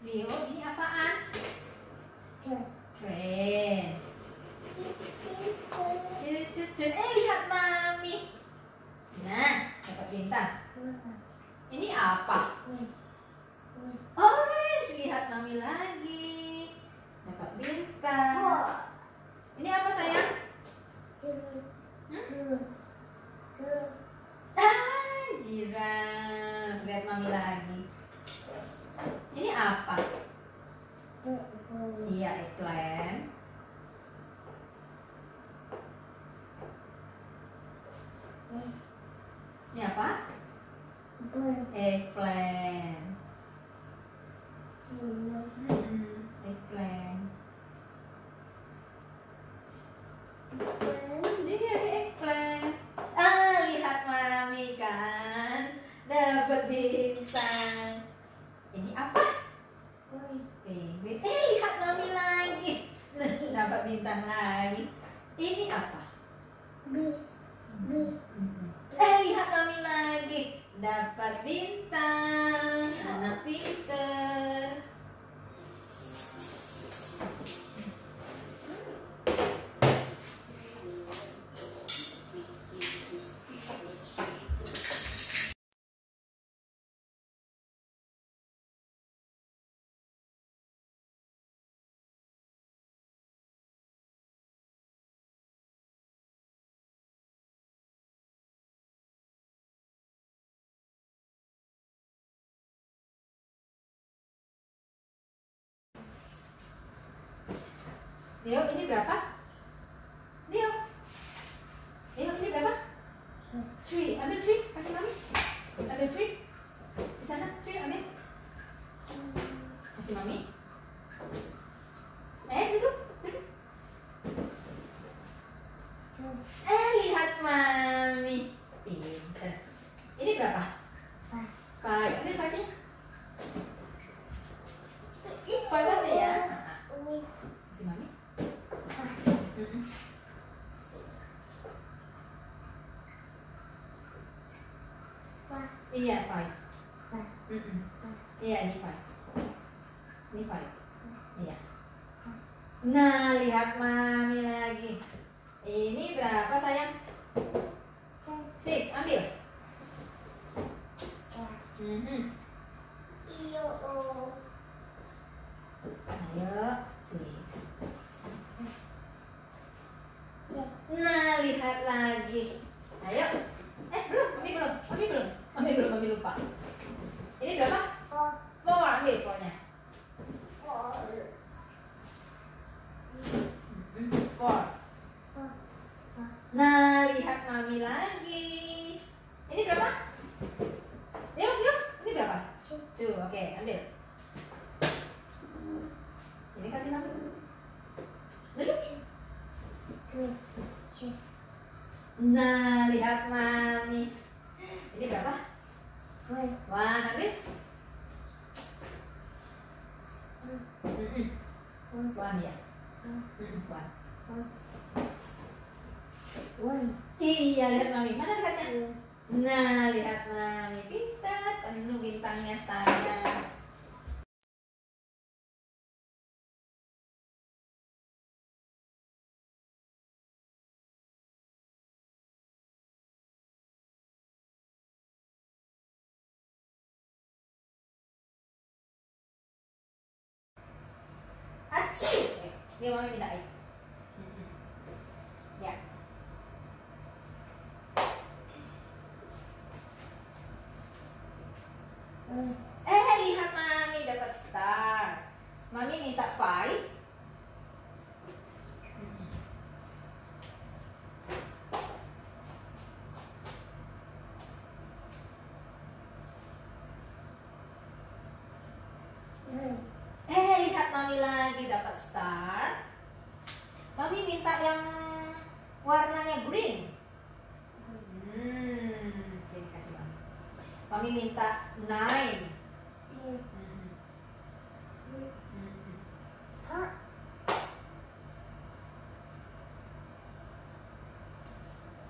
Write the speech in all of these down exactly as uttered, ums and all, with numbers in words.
Leo, ini apaan? Tren. Cucu tren. Eh, lihat Mami. Nah, dapat bintang. Ini apa? Orange. Lihat Mami lagi. Dapat bintang. Ini apa sayang? Hmm? Ah, jiraf. Lihat Mami lagi. Ini apa? Iya, eggplant. Ini apa? Eggplant. Hmm, eggplant. Ini ada eggplant. Ah, lihat Mami kan. Dapat bintang. Ini apa? Penguin. Eh, lihat Mami lagi. Nah, dapat bintang lagi. Ini apa? Eh, lihat Mami lagi. Dapat bintang. Anak pinter. Leo, ini berapa? Leo. Leo, ini berapa? Three. Ambil three. Kasih Mami. Ambil three. Di sana, three ambil. Kasih Mami. Eh, duduk. Duduk. Eh, lihat Mami. Pinter. Ini berapa? Five. Ambil five-nya. Five aja ya. Kasih Mami. Mm-mm. Iya, five. Mm-mm. Iya, ini five. Ini five. Iya. Nah, lihat Mami lagi. Ini berapa sayang? Six. Ambil. Mm-hmm. Ayo, six. Nah, lihat lagi. Ayo. Eh, belum. Mami belum. Mami belum. Mami belum. Mami lupa. Ini berapa? Four. Ambil four-nya. Four. Nah, lihat Mami lagi. Ini berapa? Yuk, yuk. Ini berapa? Two. Oke, okay, ambil. Ini kasih Mami. Duduk. Nah, lihat Mami. Ini berapa? One. Ambil. Mm-mm. One ya. Mm-mm. One. Iya, lihat Mami. Mana lihatnya? Nah, lihat Mami. Pintar. Penuh bintangnya starnya. Aci. Dia Mami minta air. Ya. Eh, lihat Mami dapat star. Mami minta five. Eh, lihat Mami lagi dapat star. Mami minta yang warnanya green. Hmm, sini kasih Mami. Mami minta nine. Hmm. Hmm.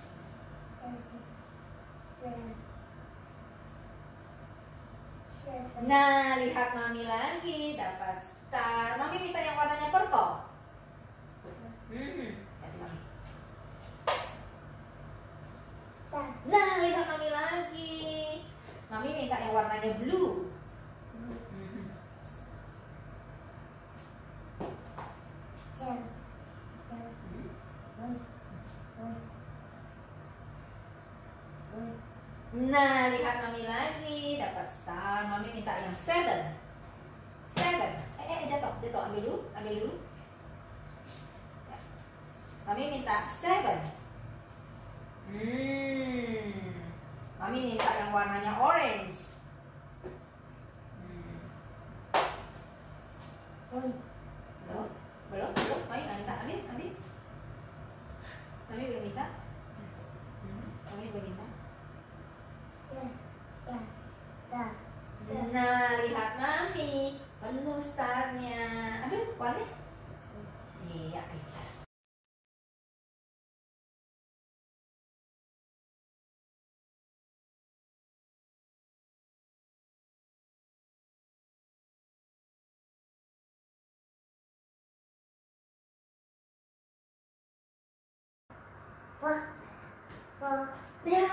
Seven. Nah, lihat mami lagi dapat star. Mami minta yang warnanya purple. Hmm, kasih mami. Nah, lihat mami lagi. Mami minta yang warnanya blue. Hmm. Nah, lihat mami lagi dapat star. Mami minta yang seven. Seven. Eh, eh, jatuh, jatuh. Ambil dulu, ambil dulu. Ya. Mami minta seven. Hmm. Mami minta yang warnanya orange. Hmm. Belum, belum, belum. Mami nggak minta. Ambil, ambil. Mami belum minta. Hmm. Mami belum minta. Nah, lihat mami penuh starnya. Ambil warnanya. Iya, pintar. Ya.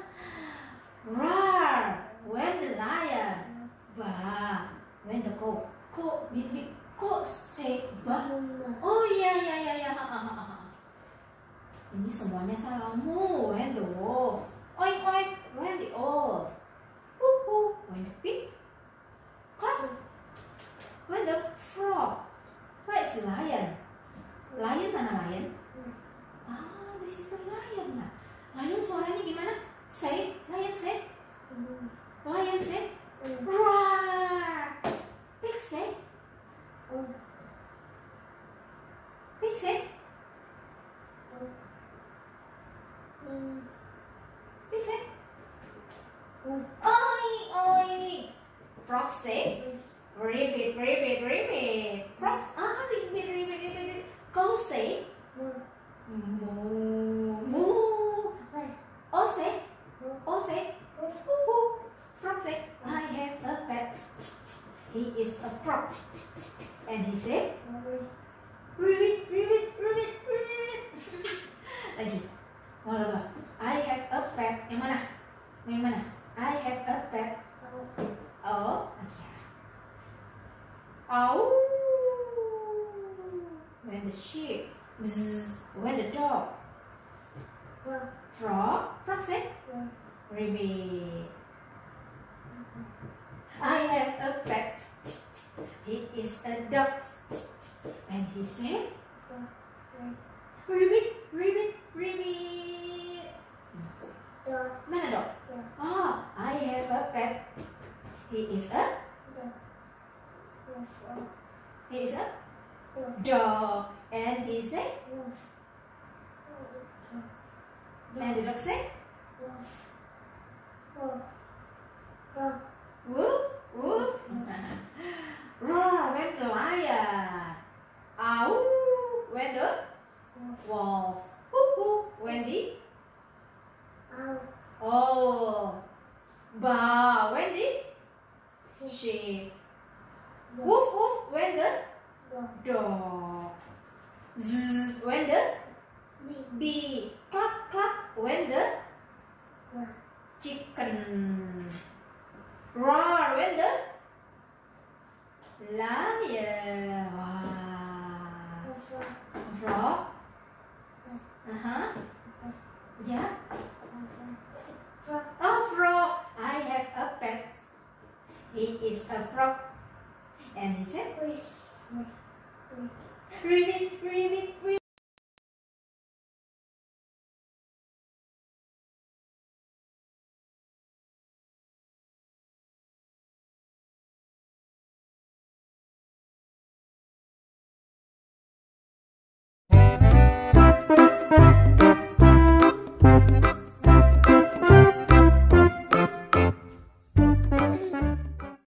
Roar when the lion. Bah when the cow. Cow, big big cow say bah. Oh iya iya iya iya. Ha, ha, ha, ha. Ini semuanya salahmu. When the wolf. Oink oink when the owl. Woo woo when the pig. Cut. When the frog. Where is the lion? Lion mana lion? Ah, di situ lion. Nah, lion suaranya gimana? Say, lion say. Lion say. Roar. Pig say. Pig say. Pig say. Oi, oi. Frog say. Ribbit, ribbit, ribbit. Frogs, ah, ribbit, ribbit, ribbit. Cow say. Moo, moo. Owl say. Owl say. Woo woo. Frog say, I have a pet. He is a frog. And he said, ribbit, ribbit, ribbit, ribbit. Lagi. Mau lagi. I have a pet. Yang mana? Yang mana? I have a pet. Oh, okay. Ow. When the sheep. Bzz. When the dog. Frog. Frog say. Ribbit. I have a pet. He is a dog. And he said, ribbit, ribbit, ribbit. Mana dog? Oh, I have a pet. He is a He is a dog. And he said, and the dog said, whoop, whoop. Roar when the lion. Ow when the wolf. Whoop, whoop when the oh. Bah when the sheep. Woof woof when the dog. Zzz when the bee. Cluck cluck when the chicken. Roar when the lion. Wow. Frog. Uh-huh. Yeah. Oh, frog. I have a pet. He is a frog. And he said, ribbit, ribbit, ribbit.